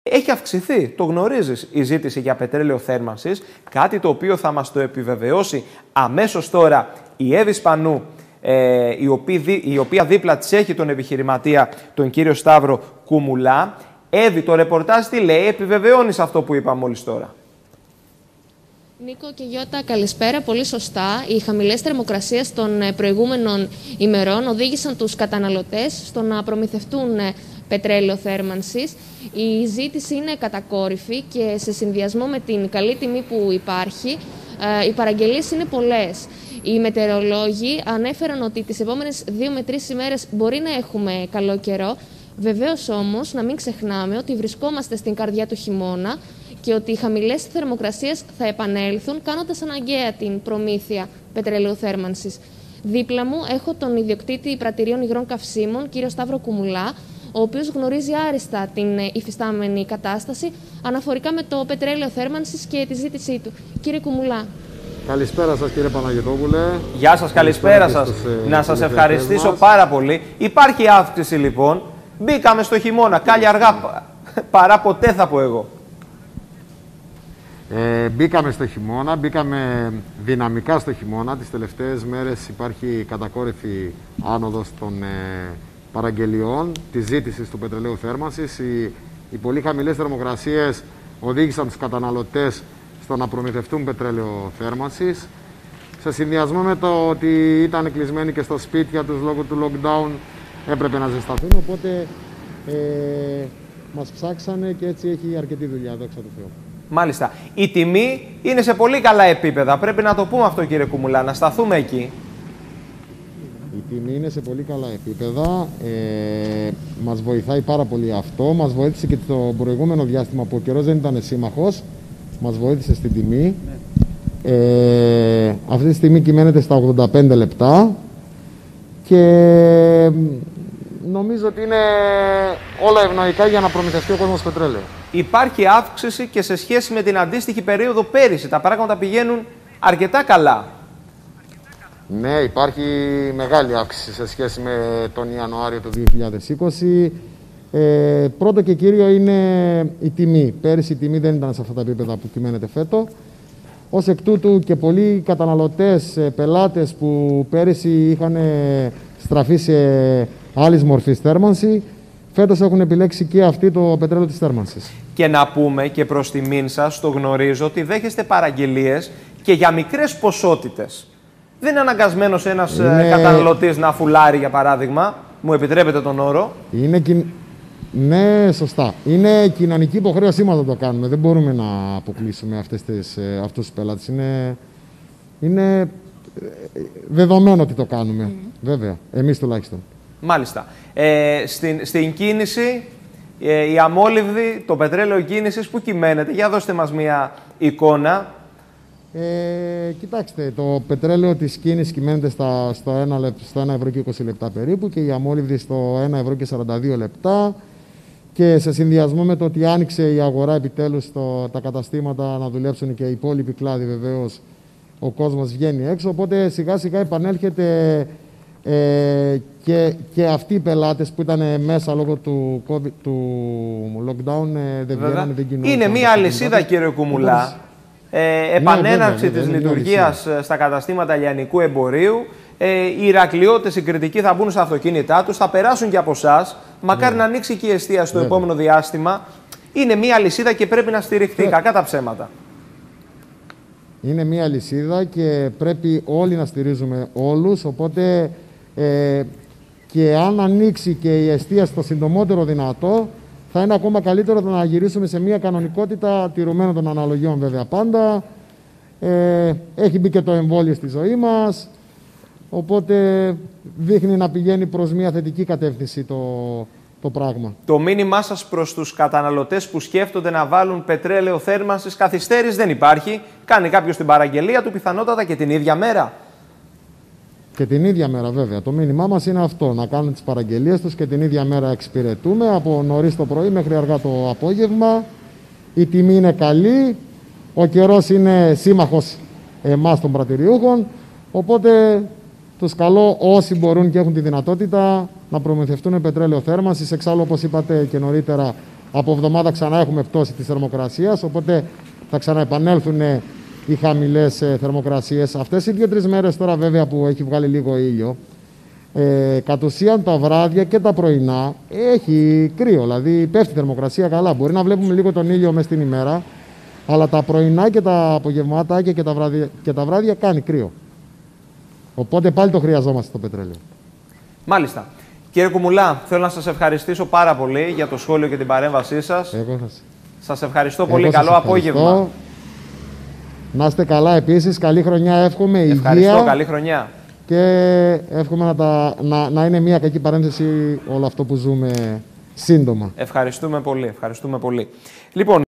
έχει αυξηθεί, το γνωρίζεις, η ζήτηση για πετρέλαιο θέρμανσης, κάτι το οποίο θα μας το επιβεβαιώσει αμέσως τώρα η Εύη Σπανού, η οποία δίπλα της έχει τον επιχειρηματία, τον κύριο Σταύρο Κουμουλά. Εύη, το ρεπορτάζ τι λέει, επιβεβαιώνεις αυτό που είπα μόλις τώρα? Νίκο και Γιώτα, καλησπέρα. Πολύ σωστά. Οι χαμηλές θερμοκρασίες των προηγούμενων ημερών οδήγησαν τους καταναλωτές στο να προμηθευτούν πετρέλαιο θέρμανσης. Η ζήτηση είναι κατακόρυφη και σε συνδυασμό με την καλή τιμή που υπάρχει, οι παραγγελίες είναι πολλές. Οι μετεωρολόγοι ανέφεραν ότι τις επόμενες 2 με 3 ημέρες μπορεί να έχουμε καλό καιρό. Βεβαίως όμως, να μην ξεχνάμε ότι βρισκόμαστε στην καρδιά του χειμώνα και ότι οι χαμηλές θερμοκρασίες θα επανέλθουν, κάνοντας αναγκαία την προμήθεια πετρελαίου θέρμανσης. Δίπλα μου έχω τον ιδιοκτήτη πρατηρίων υγρών καυσίμων, κύριο Σταύρο Κουμουλά, ο οποίος γνωρίζει άριστα την υφιστάμενη κατάσταση αναφορικά με το πετρέλαιο θέρμανσης και τη ζήτησή του. Κύριε Κουμουλά. Καλησπέρα σας, κύριε Παναγιωτόπουλε. Γεια σας, καλησπέρα σας. Να σας ευχαριστήσω πάρα πολύ. Υπάρχει αύξηση λοιπόν. Μπήκαμε στο χειμώνα, κάλλια αργά παρά ποτέ θα πω εγώ. Μπήκαμε στο χειμώνα, μπήκαμε δυναμικά στο χειμώνα. Τις τελευταίες μέρες υπάρχει κατακόρυφη άνοδος των παραγγελιών της ζήτησης του πετρελαίου θέρμανσης. Οι πολύ χαμηλές θερμοκρασίες οδήγησαν τους καταναλωτές στο να προμηθευτούν πετρέλαιο θέρμανσης. Σε συνδυασμό με το ότι ήταν κλεισμένοι και στο σπίτια τους λόγω του lockdown, έπρεπε να ζεσταθούν, οπότε μας ψάξανε και έτσι έχει αρκετή δουλειά, δόξα τω Θεώ. Μάλιστα. Η τιμή είναι σε πολύ καλά επίπεδα. Πρέπει να το πούμε αυτό, κύριε Κουμουλά, να σταθούμε εκεί. Η τιμή είναι σε πολύ καλά επίπεδα. Μας βοηθάει πάρα πολύ αυτό. Μας βοήθησε και το προηγούμενο διάστημα που ο καιρός δεν ήταν σύμμαχος. Μας βοήθησε στην τιμή. Αυτή τη στιγμή κυμαίνεται στα 85 λεπτά. Και νομίζω ότι είναι όλα ευνοϊκά για να προμηθευτεί ο κόσμος πετρέλαιο. Υπάρχει αύξηση και σε σχέση με την αντίστοιχη περίοδο πέρυσι. Τα πράγματα πηγαίνουν αρκετά καλά. Ναι, υπάρχει μεγάλη αύξηση σε σχέση με τον Ιανουάριο του 2020. Πρώτο και κύριο είναι η τιμή. Πέρυσι η τιμή δεν ήταν σε αυτά τα επίπεδα που κυμαίνεται φέτο. Ως εκ τούτου και πολλοί καταναλωτές, πελάτες που πέρυσι είχαν στραφεί σε άλλης μορφής θέρμανση, φέτος έχουν επιλέξει και αυτοί το πετρέλαιο της θέρμανσης. Και να πούμε και προς τιμήν σας, το γνωρίζω, ότι δέχεστε παραγγελίες και για μικρές ποσότητες. Δεν είναι αναγκασμένος ένας καταναλωτής να φουλάρει, για παράδειγμα. Μου επιτρέπετε τον όρο. Ναι, σωστά. Είναι κοινωνική υποχρέωσή μας να το κάνουμε. Δεν μπορούμε να αποκλείσουμε αυτούς τους πελάτες. Είναι δεδομένο ότι το κάνουμε. Βέβαια, εμείς τουλάχιστον. Μάλιστα. Στην κίνηση, η αμόλυβδη, το πετρέλαιο κίνησης, που κυμαίνεται? Για δώστε μας μια εικόνα. Κοιτάξτε, το πετρέλαιο της κίνησης κυμαίνεται στο 1 ευρώ και 20 λεπτά περίπου και η αμόλυβδη στο 1 ευρώ και 42 λεπτά. Και σε συνδυασμό με το ότι άνοιξε η αγορά επιτέλους τα καταστήματα να δουλέψουν και οι υπόλοιποι κλάδοι, βεβαίως ο κόσμος βγαίνει έξω, οπότε σιγά σιγά επανέρχεται και αυτοί οι πελάτες που ήταν μέσα λόγω του lockdown δεν βγαίνανε, δεν κινούνται. Είναι μία αλυσίδα, κύριε Κουμουλά. Επανέναρξη της λειτουργίας στα καταστήματα λιανικού εμπορίου. Οι Ηρακλειώτες, οι κριτικοί θα μπουν στα αυτοκίνητά τους, θα περάσουν και από εσάς. Μακάρι να ανοίξει και η εστίαση στο επόμενο διάστημα. Είναι μία αλυσίδα και πρέπει να στηριχτεί. Κακά τα ψέματα. Είναι μία αλυσίδα και πρέπει όλοι να στηρίζουμε όλους. Οπότε και αν ανοίξει και η εστίαση το συντομότερο δυνατό, θα είναι ακόμα καλύτερο να γυρίσουμε σε μία κανονικότητα τηρουμένων των αναλογιών, βέβαια πάντα. Έχει μπει και το εμβόλιο στη ζωή μας. Οπότε δείχνει να πηγαίνει προς μια θετική κατεύθυνση το πράγμα. Το μήνυμά σας προς τους καταναλωτές που σκέφτονται να βάλουν πετρέλαιο θέρμανσης, καθυστέρηση δεν υπάρχει. Κάνει κάποιος την παραγγελία του πιθανότατα και την ίδια μέρα. Και την ίδια μέρα, βέβαια. Το μήνυμά μας είναι αυτό, να κάνουν τις παραγγελίες τους και την ίδια μέρα εξυπηρετούμε από νωρίς το πρωί μέχρι αργά το απόγευμα. Η τιμή είναι καλή, ο καιρός είναι σύμμαχος εμάς των πρατηριούχων, οπότε τους καλώ όσοι μπορούν και έχουν τη δυνατότητα να προμηθευτούν πετρέλαιο θέρμανσης. Εξάλλου, όπως είπατε και νωρίτερα, από εβδομάδα ξανά έχουμε πτώση της θερμοκρασίας, οπότε θα ξαναεπανέλθουν οι χαμηλές θερμοκρασίες. Αυτές οι 2-3 μέρες τώρα βέβαια που έχει βγάλει λίγο ήλιο, κατ' ουσίαν τα βράδια και τα πρωινά έχει κρύο, δηλαδή πέφτει η θερμοκρασία καλά. Μπορεί να βλέπουμε λίγο τον ήλιο μέσα στην ημέρα, αλλά τα πρωινά και τα απογευματάκια και τα βράδια κάνει κρύο. Οπότε πάλι το χρειαζόμαστε το πετρέλαιο. Μάλιστα. Κύριε Κουμουλά, θέλω να σας ευχαριστήσω πάρα πολύ για το σχόλιο και την παρέμβασή σας. Σας ευχαριστώ πολύ. Καλό απόγευμα. Να είστε καλά επίσης. Καλή χρονιά εύχομαι. Ευχαριστώ. Υγεία. Καλή χρονιά. Και εύχομαι να είναι μια κακή παρένθεση όλο αυτό που ζούμε σύντομα. Ευχαριστούμε πολύ. Ευχαριστούμε πολύ. Λοιπόν,